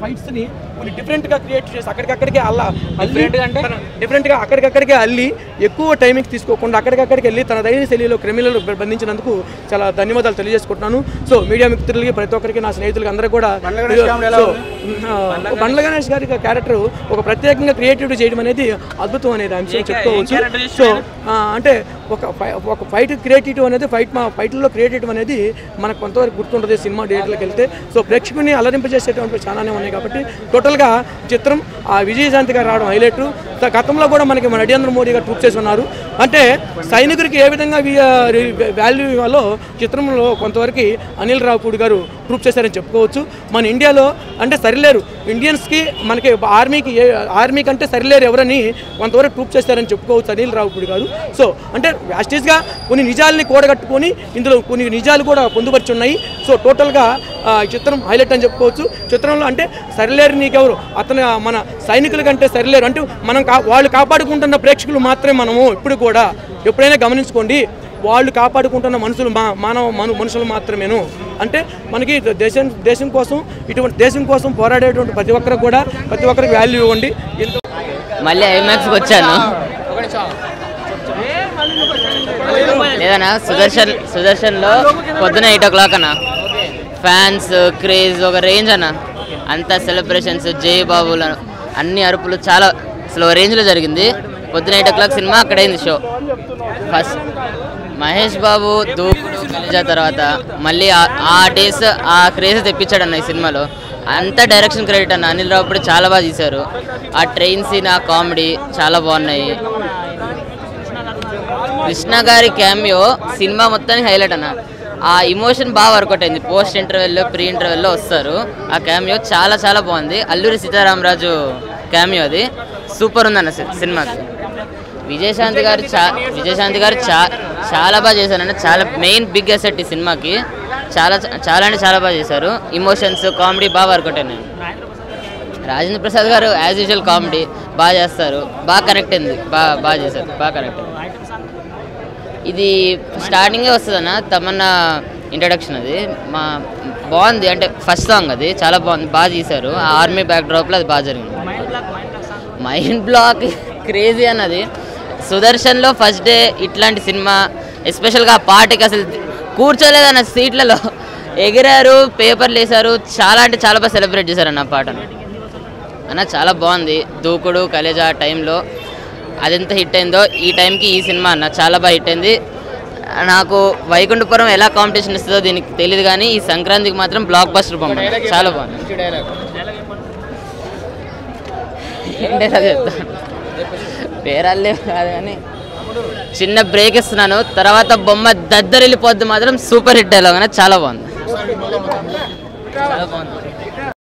ఫైట్స్ని కొన్ని డిఫరెంట్గా క్రియేట్ చేసి అక్కడికక్కడికే డిఫరెంట్గా అక్కడికక్కడికే అల్లి ఎక్కువ టైమింగ్ తీసుకోకుండా అక్కడికక్కడికి వెళ్ళి తన ధైర్య శైలిలో క్రిమినల్ బంధించినందుకు చాలా ధన్యవాదాలు తెలియజేసుకుంటున్నాను. సో మీడియా మిత్రులకి ప్రతి ఒక్కరికి నా స్నేహితులకి అందరికీ కూడా బండ్ల గణేష్ గారి క్యారెక్టర్ ఒక ప్రత్యేకంగా క్రియేటివిటీ చేయడం అనేది అద్భుతం అనేది అంశం చెప్పుకోవచ్చు. సో అంటే ఒక ఫైట్ క్రియేటివ్ అనేది ఫైట్లో క్రియేటివ్ అనేది మనకు కొంతవరకు గుర్తుంటుంది సినిమా థియేటర్లకు వెళ్తే. సో ప్రేక్షకుని అలరింపజేసేటువంటి చాలానే ఉన్నాయి కాబట్టి టోటల్గా చిత్రం విజయశాంతి గారు రావడం హైలైట్. గతంలో కూడా మనకి నరేంద్ర మోడీ గారు ప్రూఫ్ చేసి ఉన్నారు. అంటే సైనికుడికి ఏ విధంగా వాల్యూ ఇవ్వాలో చిత్రంలో కొంతవరకు అనిల్ రావుపూడి గారు ప్రూఫ్ చేశారని చెప్పుకోవచ్చు. మన ఇండియాలో అంటే సరిలేరు ఇండియన్స్కి మనకి ఆర్మీ కంటే సరిలేరు ఎవరని కొంతవరకు ప్రూఫ్ చేశారని చెప్పుకోవచ్చు అనిల్ రావుపూడి గారు. సో అంటే యాస్టీస్గా కొన్ని నిజాలని కూడగట్టుకొని ఇందులో కొన్ని నిజాలు కూడా పొందుపరుచున్నాయి. సో టోటల్గా చిత్రం హైలైట్ అని చెప్పుకోవచ్చు. చిత్రంలో అంటే సరిలేరు నీకెవరు అతను మన సైనికుల కంటే సరిలేరు అంటే వాళ్ళు కాపాడుకుంటున్న ప్రేక్షకులు మాత్రమే మనము ఇప్పుడు కూడా ఎప్పుడైనా గమనించుకోండి. వాళ్ళు కాపాడుకుంటున్న మనుషులు మాత్రమేను. అంటే మనకి దేశం కోసం ఇటువంటి దేశం కోసం పోరాడేటువంటి ప్రతి ఒక్కరికి వాల్యూ ఇవ్వండి. మళ్ళీ ఐమాక్స్కి వచ్చాను లేదన్నా సుదర్శన్లో పొద్దున 8 o'clock అన్న ఫ్యాన్స్ క్రేజ్ ఒక రేంజ్ అన్న అంతా సెలబ్రేషన్స్ జై బాబులు అన్ని అరుపులు చాలా అసలు రేంజ్లో జరిగింది. పొద్దున 8 o'clock సినిమా అక్కడైంది షో. ఫస్ట్ మహేష్ బాబు దూకుడు కలిజా తర్వాత మళ్ళీ ఆ డేస్ ఆ క్రేజ్ తెప్పించాడు అన్న ఈ సినిమాలో. అంతా డైరెక్షన్ క్రెడిట్ అన్న అనిల్ రావుపూడి చాలా బాగా తీశారు. ఆ ట్రైన్ సీన్ ఆ కామెడీ చాలా బాగున్నాయి. కృష్ణ గారి క్యామియో సినిమా మొత్తానికి హైలైట్ అన్న. ఆ ఇమోషన్ బాగా వర్కౌట్ అయింది. పోస్ట్ ఇంటర్వెల్లో ప్రీ ఇంటర్వెల్లో వస్తారు. ఆ క్యామియో చాలా చాలా బాగుంది. అల్లూరి సీతారామరాజు క్యామియో అది సూపర్ ఉందన్న సినిమాకి. విజయశాంతి గారు చాలా బాగా చేశారన్న. చాలా మెయిన్ బిగ్ అసెట్ ఈ సినిమాకి. చాలా అంటే చాలా బాగా చేశారు. ఇమోషన్స్ కామెడీ బాగా వర్కౌట్ అయినాయి. రాజేంద్ర ప్రసాద్ గారు యాజ్ యూజువల్ కామెడీ బాగా చేస్తారు. బాగా కనెక్ట్ అయింది. బాగా చేశారు. బాగా కనెక్ట్ అయింది. ఇది స్టార్టింగే వస్తుందన్న తమన్నా ఇంట్రడక్షన్ అది బాగుంది. అంటే ఫస్ట్ సాంగ్ అది చాలా బాగుంది. బాగా తీశారు. ఆ ఆర్మీ బ్యాక్ డ్రాప్లో అది బాగా జరిగింది. మైండ్ బ్లాక్ క్రేజీ అన్నది సుదర్శన్లో ఫస్ట్ డే ఇట్లాంటి సినిమా ఎస్పెషల్గా ఆ పాటకి అసలు కూర్చోలేదన్న సీట్లలో ఎగిరారు పేపర్లు వేశారు. చాలా అంటే చాలా బాగా సెలబ్రేట్ చేశారన్న పాటను అన్న. చాలా బాగుంది. దూకుడు కలేజా టైంలో అదెంత హిట్ అయిందో ఈ టైంకి ఈ సినిమా అన్న చాలా బాగా హిట్ అయింది. నాకు వైకుంఠపురం ఎలా కాంపిటీషన్ ఇస్తుందో దీనికి తెలియదు కానీ ఈ సంక్రాంతికి మాత్రం బ్లాక్ బస్టర్ బొమ్మ చాలా బాగుంది. చెప్తాను పేరాలే కాదు కానీ చిన్న బ్రేక్ ఇస్తున్నాను. తర్వాత బొమ్మ దద్దరిల్లిపోద్ది మాత్రం సూపర్ హిట్ డైలాగ్ చాలా బాగుంది.